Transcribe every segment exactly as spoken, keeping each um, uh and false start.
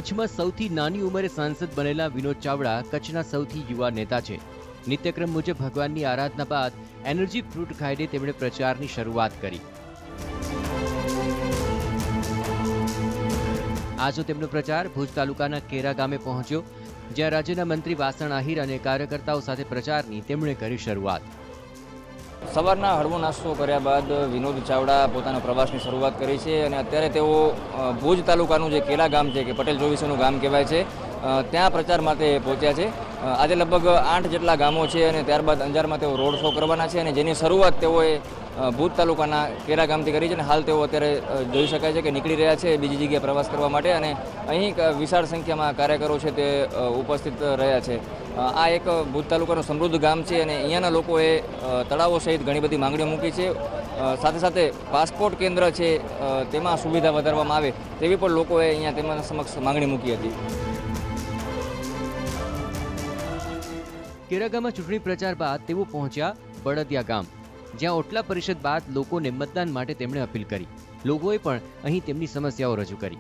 કચ્છમાં સૌથી નાની ઉંમરે સાંસદ બનેલા વિનોદ ચાવડા કચ્છના સૌથી યુવા નેતા છે। નિત્યક્રમ મુજબ ભગવાનની આરાધના બાદ એનર્જી ફ્રૂટ ખાઈને તેમણે પ્રચારની શરૂઆત કરી। આજનો તેમનો પ્રચાર ભુજ તાલુકાના કેરા ગામે પહોંચ્યો, જ્યાં રાજ્યના મંત્રી વાસણ આહિર અને કાર્યકર્તાઓ સાથે પ્રચારની તેમણે કરી શરૂઆત। સવારના હળવો નાસ્તો કર્યા બાદ વિનોદ ચાવડા પોતાના પ્રવાસની શરૂઆત કરી છે અને અત્યારે તેઓ ભુજ તાલુકાનું જે કેલા ગામ છે કે પટેલ ચોવીસનું ગામ કહેવાય છે ત્યાં પ્રચાર માટે પહોંચ્યા છે। આજે લગભગ આઠ જેટલા ગામો છે અને ત્યારબાદ અંજારમાં તેઓ રોડ શો કરવાના છે અને જેની શરૂઆત તેઓએ ભુજ તાલુકાના કેરા ગામથી કરી છે અને હાલ તેઓ અત્યારે જોઈ શકાય છે કે નીકળી રહ્યા છે બીજી જગ્યાએ પ્રવાસ કરવા માટે અને અહીં વિશાળ સંખ્યામાં કાર્યકરો છે તે ઉપસ્થિત રહ્યા છે। આ એક ભુજ તાલુકાનું સમૃદ્ધ ગામ છે અને અહીંયાના લોકોએ તળાવો સહિત ઘણી બધી માંગણીઓ મૂકી છે। સાથે સાથે પાસપોર્ટ કેન્દ્ર છે તેમાં સુવિધા વધારવામાં આવે તેવી પણ લોકોએ અહીંયા તેમના સમક્ષ માંગણી મૂકી હતી। કેરા ગામમાં ચૂંટણી પ્રચાર બાદ તેઓ પહોંચ્યા બળદિયા ગામ, જ્યાં ઓટલા પરિષદ બાદ લોકોને મતદાન માટે તેમણે અપીલ કરી। લોકોએ પણ અહીં તેમની સમસ્યાઓ રજૂ કરી।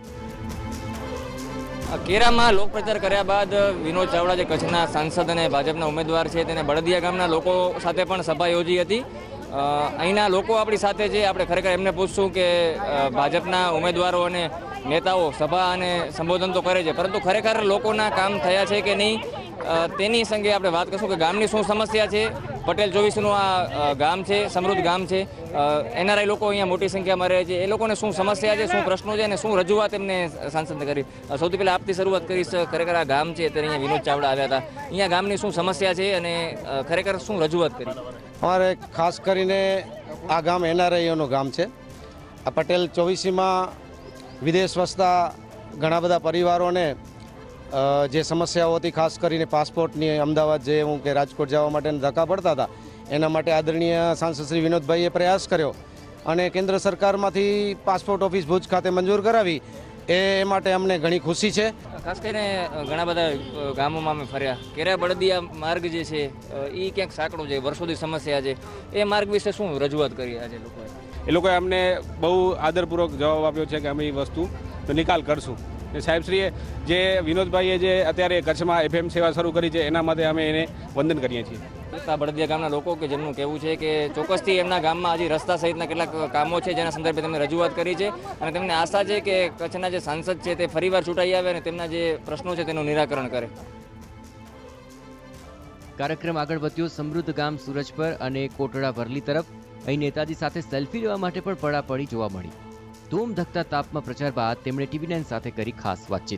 કેરામાં લોકપ્રચાર કર્યા બાદ વિનોદ ચાવડા જે કચ્છના સાંસદ અને ભાજપના ઉમેદવાર છે તેને બળદિયા ગામના લોકો સાથે પણ સભા યોજી હતી। અહીંના લોકો આપણી સાથે છે, આપણે ખરેખર એમને પૂછશું કે ભાજપના ઉમેદવારો અને નેતાઓ સભા અને સંબોધન તો કરે છે, પરંતુ ખરેખર લોકોના કામ થયા છે કે નહીં તેની સંગે આપણે વાત કરશું કે ગામની શું સમસ્યા છે। પટેલ ચોવીસનું આ ગામ છે, સમૃદ્ધ ગામ છે, એનઆરઆઈ લોકો અહીંયા મોટી સંખ્યામાં રહે છે, એ લોકોને શું સમસ્યા છે, શું પ્રશ્નો છે અને શું રજૂઆત એમને સાંસદને કરી। સૌથી પહેલાં આપથી શરૂઆત કરીશ, ખરેખર આ ગામ છે ત્યારે અહીંયા વિનોદ ચાવડા આવ્યા હતા, અહીંયા ગામની શું સમસ્યા છે અને ખરેખર શું રજૂઆત કરી? અમારે ખાસ કરીને આ ગામ એનઆરઆઈઓનું ગામ છે। આ પટેલ ચોવીસીમાં વિદેશ વસતા ઘણા બધા પરિવારોને જે સમસ્યાઓ હતી, ખાસ કરીને પાસપોર્ટની, અમદાવાદ જે હું કે રાજકોટ જવા માટે ધક્કા પડતા હતા, એના માટે આદરણીય સાંસદ શ્રી વિનોદભાઈએ પ્રયાસ કર્યો અને કેન્દ્ર સરકારમાંથી પાસપોર્ટ ઓફિસ ભુજ ખાતે મંજૂર કરાવી, એ માટે અમને ઘણી ખુશી છે। ખાસ કરીને ઘણા બધા ગામોમાં અમે ફર્યા, કેરા બળદિયા માર્ગ જે છે એ ક્યાંક સાંકડો છે, વર્ષોથી સમસ્યા છે, એ માર્ગ વિશે શું રજૂઆત કરી આજે લોકોએ? એ લોકોએ અમને બહુ આદરપૂર્વક જવાબ આપ્યો છે કે અમે એ વસ્તુ નિકાલ કરશું। સાહેબશ્રીએ જે વિનોદભાઈએ જે અત્યારે કચ્છમાં એફએમ સેવા શરૂ કરી છે એના માટે અમે એને વંદન કરીએ છીએ। બળદિયા ગામના લોકો કે જેમનું કહેવું છે કે ચોક્કસથી એમના ગામમાં હજી રસ્તા સહિતના કેટલાક કામો છે જેના સંદર્ભે તેમને રજૂઆત કરી છે અને તેમને આશા છે કે કચ્છના જે સાંસદ છે તે ફરીવાર ચૂંટાઈ આવે અને તેમના જે પ્રશ્નો છે તેનું નિરાકરણ કરે। કાર્યક્રમ આગળ વધ્યો સમૃદ્ધ ગામ સુરજપર અને કોટડા વરલી તરફ। અહીં નેતાજી સાથે સેલ્ફી લેવા માટે પણ પડાપડી જોવા મળી। ધૂમ ધકતા તાપમાં પ્રચાર બાદ તેમણે ટીવી નાઇન સાથે કરી ખાસ વાતચીત।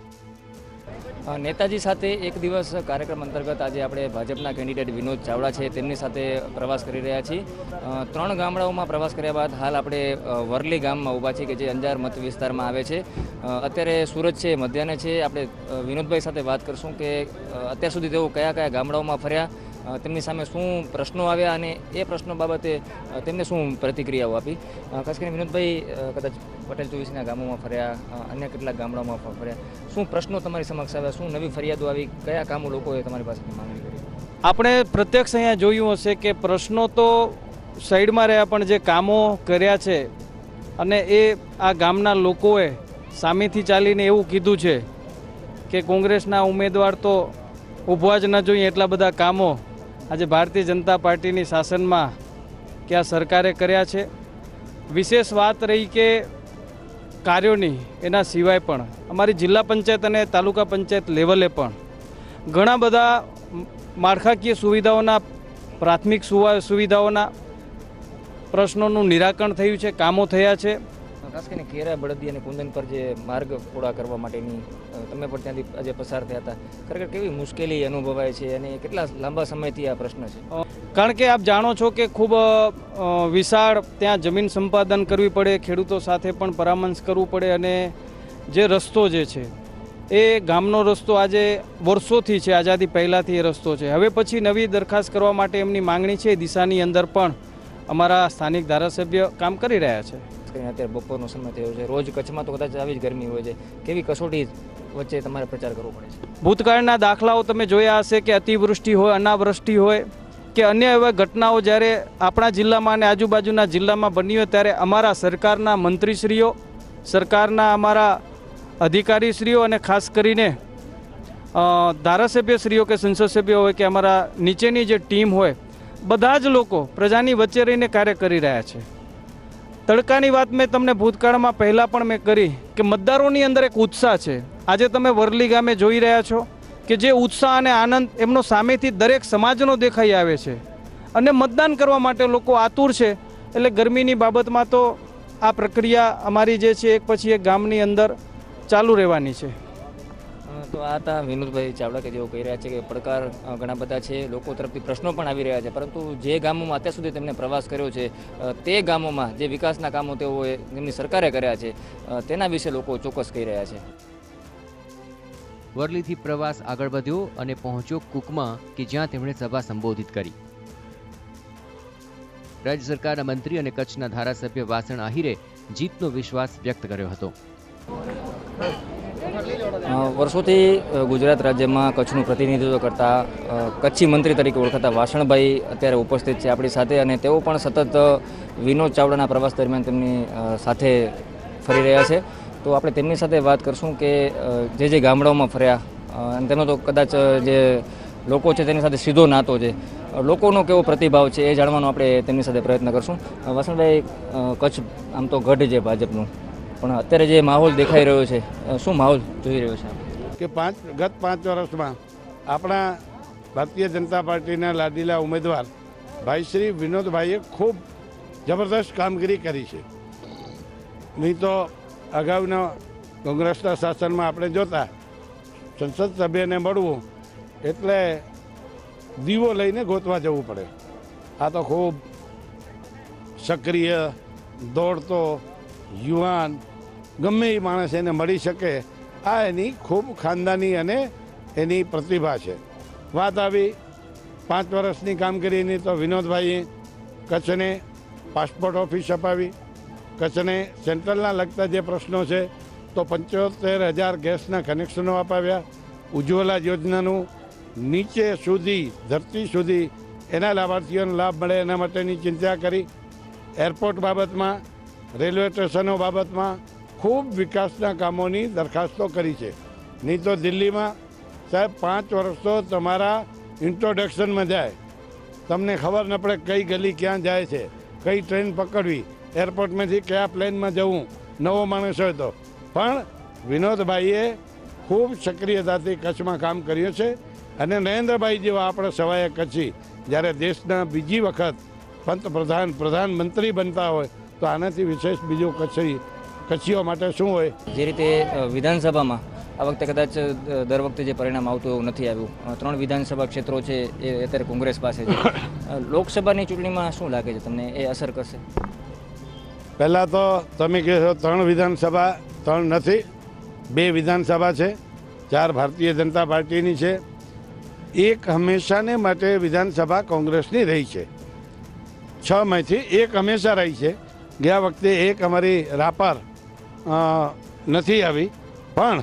નેતાજી સાથે એક દિવસ કાર્યક્રમ અંતર્ગત આજે આપણે ભાજપના કેન્ડિડેટ વિનોદ ચાવડા છે તેમની સાથે પ્રવાસ કરી રહ્યા છીએ। ત્રણ ગામડાઓમાં પ્રવાસ કર્યા બાદ હાલ આપણે વરલી ગામમાં ઊભા છીએ કે જે અંજાર મત વિસ્તારમાં આવે છે। અત્યારે સૂરજ છે, મધ્યાહને છે, આપણે વિનોદભાઈ સાથે વાત કરશું કે અત્યાર સુધી તેઓ કયા કયા ગામડાઓમાં ફર્યા, તેમની સામે શું પ્રશ્નો આવ્યા અને એ પ્રશ્નો બાબતે તેમને શું પ્રતિક્રિયાઓ આપી। ખાસ કરીને વિનોદભાઈ કદાચ પટેલ ચોવીસના ગામોમાં ફર્યા, અન્ય કેટલાક ગામડાઓમાં ફર્યા, શું પ્રશ્નો તમારી સમક્ષ આવ્યા, શું નવી ફરિયાદો આવી, કયા કામો લોકોએ તમારી પાસેથી માંગણી કરી? આપણે પ્રત્યક્ષ અહીંયા જોયું હશે કે પ્રશ્નો તો સાઈડમાં રહ્યા પણ જે કામો કર્યા છે અને એ આ ગામના લોકોએ સામેથી ચાલીને એવું કીધું છે કે કોંગ્રેસના ઉમેદવાર તો ઊભવા જ ન જોઈએ, એટલા બધા કામો આજે ભારતીય જનતા પાર્ટીની શાસનમાં કે આ સરકારે કર્યા છે। વિશેષ વાત રહી કે કાર્યોની, એના સિવાય પણ અમારી જિલ્લા પંચાયત અને તાલુકા પંચાયત લેવલે પણ ઘણા બધા માળખાકીય સુવિધાઓના, પ્રાથમિક સુવિધાઓના પ્રશ્નોનું નિરાકરણ થયું છે, કામો થયા છે। ખાસ કરીને કેરા, બળદી અને કુંદન પર જે માર્ગ પૂરા કરવા માટેની તમે પણ ત્યાંથી આજે પસાર થયા હતા, ખરેખર કેવી મુશ્કેલી અનુભવાય છે અને કેટલા લાંબા સમયથી આ પ્રશ્ન છે? કારણ કે આપ જાણો છો કે ખૂબ વિશાળ ત્યાં જમીન સંપાદન કરવી પડે, ખેડૂતો સાથે પણ પરામર્શ કરવું પડે અને જે રસ્તો જે છે એ ગામનો રસ્તો આજે વર્ષોથી છે, આઝાદી પહેલાંથી એ રસ્તો છે। હવે પછી નવી દરખાસ્ત કરવા માટે એમની માંગણી છે, દિશાની અંદર પણ અમારા સ્થાનિક ધારાસભ્ય કામ કરી રહ્યા છે। અત્યારે બપોરનો સમય થયો છે, રોજ કચ્છમાં તો કદાચ આવી જ ગરમી હોય છે, કેવી કસોટી વચ્ચે તમારે પ્રચાર કરવો પડે છે? ભૂતકાળના દાખલાઓ તમે જોયા હશે કે અતિવૃષ્ટિ હોય, અનાવૃષ્ટિ હોય કે અન્ય એવા ઘટનાઓ જ્યારે આપણા જિલ્લામાં અને આજુબાજુના જિલ્લામાં બની હોય ત્યારે અમારા સરકારના મંત્રીશ્રીઓ, સરકારના અમારા અધિકારીશ્રીઓ અને ખાસ કરીને ધારાસભ્યશ્રીઓ કે સંસદ સભ્યો હોય કે અમારા નીચેની જે ટીમ હોય, બધા જ લોકો પ્રજાની વચ્ચે રહીને કાર્ય કરી રહ્યા છે. તડકાની વાત મેં તમને ભૂતકાળમાં પહેલાં પણ મેં કરી કે મતદારોની અંદર એક ઉત્સાહ છે. આજે તમે વરલી ગામે જોઈ રહ્યા છો કે જે ઉત્સાહ અને આનંદ એમનો સામેથી દરેક સમાજનો દેખાઈ આવે છે અને મતદાન કરવા માટે લોકો આતુર છે. એટલે ગરમીની બાબતમાં તો આ પ્રક્રિયા અમારી જે છે એક પછી એક ગામની અંદર ચાલુ રહેવાની છે. તો આ હતા વિનોદભાઈ ચાવડા કે જેઓ કહી રહ્યા છે કે પડકાર ઘણા બધા છે, લોકો તરફથી પ્રશ્નો પણ આવી રહ્યા છે, પરંતુ જે ગામોમાં અત્યાર સુધી તેમને પ્રવાસ કર્યો છે તે ગામોમાં જે વિકાસના કામો તેઓએ તેમની સરકારે કર્યા છે તેના વિશે લોકો ચોક્કસ કહી રહ્યા છે. વરલીથી પ્રવાસ આગળ વધ્યો અને પહોંચ્યો કુકમાં કે જ્યાં તેમણે સભા સંબોધિત કરી. રાજ્ય સરકારના મંત્રી અને કચ્છના ધારાસભ્ય વાસણ આહિરે જીતનો વિશ્વાસ વ્યક્ત કર્યો હતો. વર્ષોથી ગુજરાત રાજ્યમાં કચ્છનું પ્રતિનિધિત્વ કરતા કચ્છી મંત્રી તરીકે ઓળખાતા વાસણભાઈ અત્યારે ઉપસ્થિત છે આપણી સાથે, અને તેઓ પણ સતત વિનોદ ચાવડાના પ્રવાસ દરમિયાન તેમની સાથે ફરી રહ્યા છે. તો આપણે તેમની સાથે વાત કરશું કે જે જે ગામડાઓમાં ફર્યા અને તેમનો તો કદાચ જે લોકો છે તેની સાથે સીધો નાતો છે, લોકોનો કેવો પ્રતિભાવ છે એ જાણવાનો આપણે તેમની સાથે પ્રયત્ન કરશું. વાસણભાઈ, કચ્છ આમ તો ગઢ છે ભાજપનું, પણ અત્યારે જે માહોલ દેખાઈ રહ્યો છે, શું માહોલ જોઈ રહ્યો છે કે પાંચ ગત પાંચ વર્ષમાં આપણા ભારતીય જનતા પાર્ટીના લાડીલા ઉમેદવાર ભાઈ શ્રી વિનોદભાઈએ ખૂબ જબરદસ્ત કામગીરી કરી છે. નહીં તો અગાઉના કોંગ્રેસના શાસનમાં આપણે જોતા સંસદ સભ્યને મળવું એટલે દીવો લઈને ગોતવા જવું પડે. આ તો ખૂબ સક્રિય, દોડતો, યુવાન, ગમે એ માણસ એને મળી શકે, આ એની ખૂબ ખાનદાની અને એની પ્રતિભા છે. વાત આવી પાંચ વર્ષની કામગીરીની તો વિનોદભાઈએ કચ્છને પાસપોર્ટ ઓફિસ અપાવી, કચ્છને સેન્ટ્રલના લગતા જે પ્રશ્નો છે તો પંચોતેર હજાર ગેસના કનેક્શનો અપાવ્યા, ઉજ્જવલા યોજનાનું નીચે સુધી ધરતી સુધી એના લાભાર્થીઓને લાભ મળે એના માટેની ચિંતા કરી. એરપોર્ટ બાબતમાં, રેલવે સ્ટેશનો બાબતમાં ખૂબ વિકાસના કામોની દરખાસ્તો કરી છે. નહીં તો દિલ્હીમાં સાહેબ પાંચ વર્ષ તો તમારા ઇન્ટ્રોડક્શનમાં જાય, તમને ખબર ન પડે કઈ ગલી ક્યાં જાય છે, કઈ ટ્રેન પકડવી, એરપોર્ટમાંથી કયા પ્લેનમાં જવું, નવો માણસ હોય તો. પણ વિનોદભાઈએ ખૂબ સક્રિયતાથી કચ્છમાં કામ કર્યું છે અને નરેન્દ્રભાઈ જેવા આપણા સવાય કચ્છી જ્યારે દેશના બીજી વખત પંતપ્રધાન પ્રધાનમંત્રી બનતા હોય તો આનાથી વિશેષ બીજું કચ્છી કચ્છીઓ માટે શું હોય. જે રીતે વિધાનસભામાં આ વખતે કદાચ દર વખતે જે પરિણામ આવતું એવું નથી આવ્યું, ત્રણ વિધાનસભા ક્ષેત્રો છે એ અત્યારે કોંગ્રેસ પાસે છે. લોકસભાની ચૂંટણીમાં શું લાગે છે તમને, એ અસર કરશે? પહેલાં તો તમે કહેશો ત્રણ વિધાનસભા, ત્રણ નથી, બે વિધાનસભા છે, ચાર ભારતીય જનતા પાર્ટીની છે. એક હંમેશાને માટે વિધાનસભા કોંગ્રેસની રહી છે. છ માંથી એક હંમેશા રહી છે. ગયા વખતે એક અમારી રાપર નથી આવી, પણ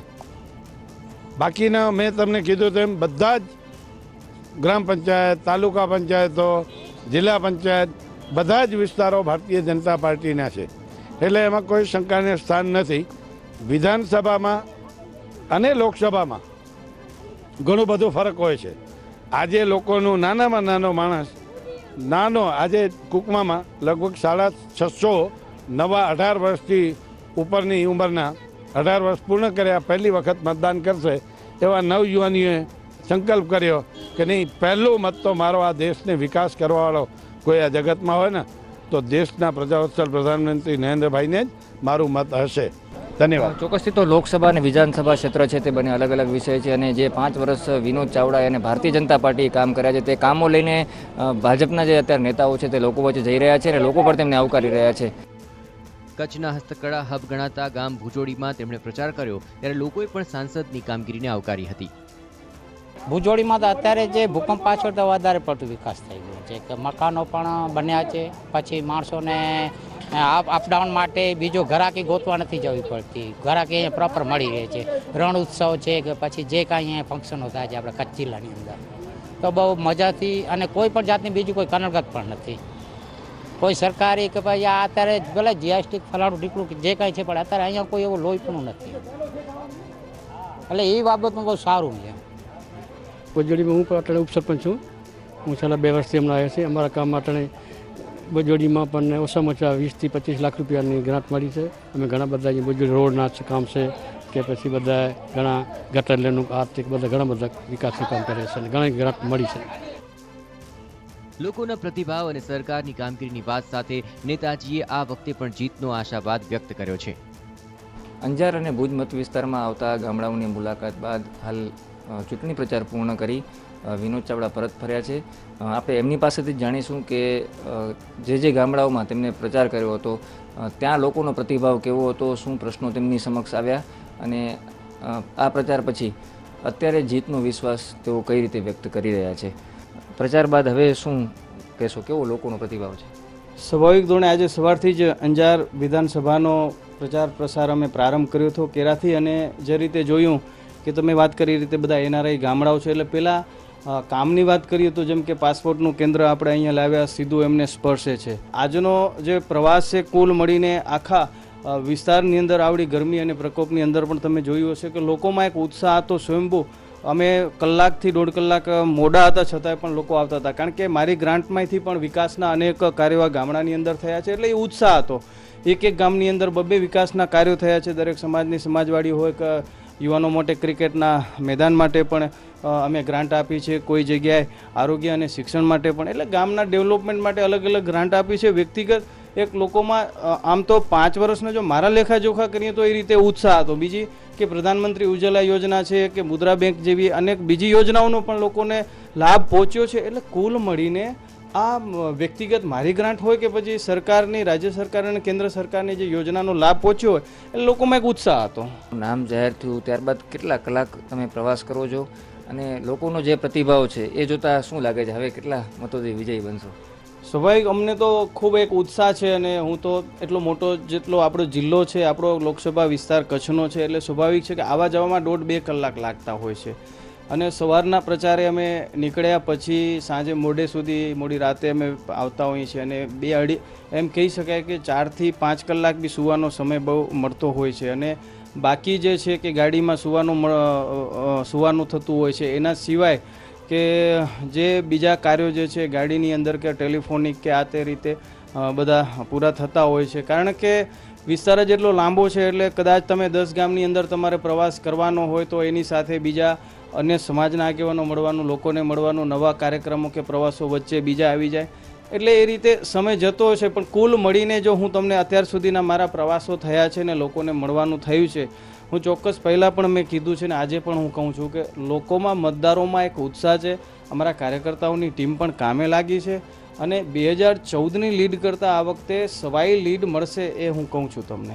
બાકીના મેં તમને કીધું તેમ બધા જ ગ્રામ પંચાયત, તાલુકા પંચાયતો, જિલ્લા પંચાયત બધા જ વિસ્તારો ભારતીય જનતા પાર્ટીના છે. એટલે એમાં કોઈ શંકાને સ્થાન નથી. વિધાનસભામાં અને લોકસભામાં ઘણું બધું ફરક હોય છે. આજે લોકોનું નાનામાં નાનો માણસ નાનો આજે કુકમામાં લગભગ સાડા છસો નવા અઢાર વર્ષથી ઉપરની ઉંમરના અઢાર વર્ષ પૂર્ણ કર્યા પહેલી વખત મતદાન કરશે એવા નવયુવાનીઓએ સંકલ્પ કર્યો કે નહીં, પહેલો મત તો મારો આ દેશને વિકાસ કરવાવાળો કોઈ આ જગતમાં હોય ને તો દેશના પ્રજાવત્સલ પ્રધાનમંત્રી નરેન્દ્રભાઈને જ મારું મત હશે. ધન્યવાદ. ચોક્કસથી તો લોકસભા અને વિધાનસભા ક્ષેત્ર છે તે બંને અલગ અલગ વિષય છે, અને જે પાંચ વર્ષ વિનોદ ચાવડા અને ભારતીય જનતા પાર્ટીએ કામ કર્યા છે તે કામો લઈને ભાજપના જે અત્યારે નેતાઓ છે તે લોકો વચ્ચે જઈ રહ્યા છે અને લોકો પણ તેમને આવકારી રહ્યા છે. કચ્છના હસ્તકળા હબ ગણાતા ગામ ભુજોડીમાં તેમણે પ્રચાર કર્યો ત્યારે લોકોએ પણ સાંસદની કામગીરીને આવકારી હતી. ભુજોડીમાં તો અત્યારે જે ભૂકંપ પાછળ તો વધારે પડતું વિકાસ થઈ ગયો છે કે મકાનો પણ બન્યા છે, પછી માણસોને અપડાઉન માટે બીજો ઘરાકી ગોતવા નથી જવી પડતી, ઘરાકી અહીંયા પ્રોપર મળી રહે છે. રણ ઉત્સવ છે કે પછી જે કાંઈ અહીંયા ફંક્શનો થાય છે આપણા કચ્છ જિલ્લાની અંદર તો બહુ મજાથી, અને કોઈ પણ જાતની બીજું કોઈ કનડગત પણ નથી. કોઈ સરકારી કે ભાઈ આ અત્યારે ભલે જીએસટી ફલાણું ટીકડું જે કાંઈ છે પણ અત્યારે અહીંયા કોઈ એવું લોહી પણ નથી. એટલે એ બાબતમાં બહુ સારું છે. ભુજોડીમાં હું પણ અટાણે ઉપસરપંચ છું. હું છેલ્લા બે વર્ષથી હમણાં આવ્યા છીએ. અમારા કામ અટાણે ભુજોડીમાં પણ ઓછામાં ઓછા વીસથી પચીસ લાખ રૂપિયાની ગ્રાન્ટ મળી છે. અમે ઘણા બધા ભુજોડી રોડના કામ છે કે પછી બધા ઘણા ગટર લેનું આર્થિક બધા ઘણા બધા વિકાસનું કામ કરે છે અને ઘણી ગ્રાન્ટ મળી છે. લોકોના પ્રતિભાવ અને સરકારની કામગીરીની વાત સાથે નેતાજીએ આ વખતે પણ જીતનો આશાવાદ વ્યક્ત કર્યો છે. અંજાર અને ભુજ મત વિસ્તારમાં આવતા ગામડાઓની મુલાકાત બાદ હાલ ચૂંટણી પ્રચાર પૂર્ણ કરી વિનોદ ચાવડા પરત ફર્યા છે. આપણે એમની પાસેથી જ જાણીશું કે જે જે ગામડાઓમાં તેમને પ્રચાર કર્યો હતો ત્યાં લોકોનો પ્રતિભાવ કેવો હતો, શું પ્રશ્નો તેમની સમક્ષ આવ્યા અને આ પ્રચાર પછી અત્યારે જીતનો વિશ્વાસ તેઓ કઈ રીતે વ્યક્ત કરી રહ્યા છે. પ્રચાર બાદ હવે શું કહેશો, કેવો લોકોનો પ્રતિભાવ છે? સ્વાભાવિક ધોરણે આજે સવારથી જ અંજાર વિધાનસભાનો પ્રચાર પ્રસાર અમે પ્રારંભ કર્યો હતો કેરાથી, અને જે રીતે જોયું કે તમે વાત કરી રીતે બધા એનઆરઆઈ ગામડાઓ છે, એટલે પહેલાં કામની વાત કરીએ તો જેમ કે પાસપોર્ટનું કેન્દ્ર આપણે અહીંયા લાવ્યા સીધું એમને સ્પર્શે છે. આજનો જે પ્રવાસ છે કુલ મળીને આખા વિસ્તારની અંદર આવડી ગરમી અને પ્રકોપની અંદર પણ તમે જોયું હશે કે લોકોમાં એક ઉત્સાહ હતો સ્વયંભૂ. અમે કલાકથી દોઢ કલાક મોડા હતા છતાંય પણ લોકો આવતા હતા, કારણ કે મારી ગ્રાન્ટમાંથી પણ વિકાસના અનેક કાર્યો ગામડાની અંદર થયા છે, એટલે એ ઉત્સાહ હતો. એક એક ગામની અંદર બબ્બે વિકાસના કાર્યો થયા છે. દરેક સમાજની સમાજવાડી હોય કે યુવાનો માટે ક્રિકેટના મેદાન માટે પણ અમે ગ્રાન્ટ આપી છે, કોઈ જગ્યાએ આરોગ્ય અને શિક્ષણ માટે પણ, એટલે ગામના ડેવલપમેન્ટ માટે અલગ અલગ ગ્રાન્ટ આપી છે. વ્યક્તિગત એક લોકોમાં આમ તો પાંચ વર્ષનો જો મારા લેખાજોખા કરીએ તો એ રીતે ઉત્સાહ હતો. બીજી કે પ્રધાનમંત્રી ઉજ્જવલા યોજના છે કે મુદ્રા બેંક જેવી અનેક બીજી યોજનાઓનો પણ લોકોને લાભ પહોંચ્યો છે. એટલે કુલ મળીને આ વ્યક્તિગત મારી ગ્રાન્ટ હોય કે પછી સરકારની, રાજ્ય સરકાર અને કેન્દ્ર સરકારની જે યોજનાનો લાભ પહોંચ્યો હોય એટલે લોકોમાં એક ઉત્સાહ હતો. નામ જાહેર થયું ત્યારબાદ કેટલા કલાક તમે પ્રવાસ કરો છો અને લોકોનો જે પ્રતિભાવ છે એ જોતા શું લાગે છે, હવે કેટલા મતોથી વિજયી બનશો? સ્વાભાવિક અમને તો ખૂબ એક ઉત્સાહ છે, અને હું તો એટલો મોટો જેટલો આપણો જિલ્લો છે, આપણો લોકસભા વિસ્તાર કચ્છનો છે, એટલે સ્વાભાવિક છે કે આવા જવામાં દોઢ બે કલાક લાગતા હોય છે. અને સવારના પ્રચારે અમે નીકળ્યા પછી સાંજે મોડે સુધી મોડી રાતે અમે આવતા હોઈએ છીએ, અને બે અઢી એમ કહી શકાય કે ચારથી પાંચ કલાક બી સૂવાનો સમય બહુ મળતો હોય છે. અને બાકી જે છે કે ગાડીમાં સૂવાનું સૂવાનું થતું હોય છે, એના સિવાય કે જે બીજા કાર્યો જે છે ગાડીની અંદર કે ટેલિફોનિક કે આ તે રીતે બધા પૂરા થતા હોય છે. કારણ કે વિસ્તાર જ એટલો લાંબો છે, એટલે કદાચ તમે દસ ગામની અંદર તમારે પ્રવાસ કરવાનો હોય તો એની સાથે બીજા અન્ય સમાજના આગેવાનો મળવાનું, લોકોને મળવાનું, નવા કાર્યક્રમો કે પ્રવાસો વચ્ચે બીજા આવી જાય, એટલે એ રીતે સમય જતો હશે. પણ કુલ મળીને જો હું તમને અત્યાર સુધીના મારા પ્રવાસો થયા છે ને લોકોને મળવાનું થયું છે, હું ચોક્કસ પહેલાં પણ મેં કીધું છે ને આજે પણ હું કહું છું કે લોકોમાં, મતદારોમાં એક ઉત્સાહ છે. અમારા કાર્યકર્તાઓની ટીમ પણ કામે લાગી છે, અને બે હજાર ચૌદની લીડ કરતાં આ વખતે સવાઈ લીડ મળશે એ હું કહું છું તમને.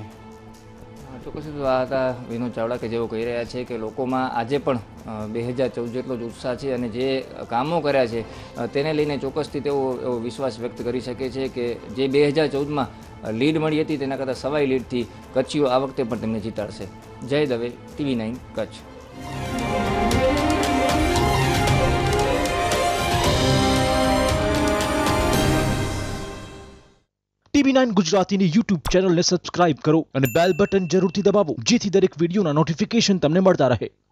ચોક્કસ આ હતા વિનોદ ચાવડા કે જેઓ કહી રહ્યા છે કે લોકોમાં આજે પણ બે હજાર ચૌદ જેટલો જ ઉત્સાહ છે, અને જે કામો કર્યા છે તેને લઈને ચોક્કસથી તેઓ એવો વિશ્વાસ વ્યક્ત કરી શકે છે કે જે બે હજાર ચૌદમાં લીડ મળી હતી તેના કરતાં સવાઈ લીડથી કચ્છીઓ આ વખતે પણ તેમને જીતાડશે. Jay Dave, TV nine Kutch. TV nine ગુજરાતીની યુટ્યુબ ચેનલને સબસ્ક્રાઇબ કરો અને બેલ બટન જરૂરથી દબાવો, જેથી દરેક વિડીયોના નોટિફિકેશન તમને મળતા રહે.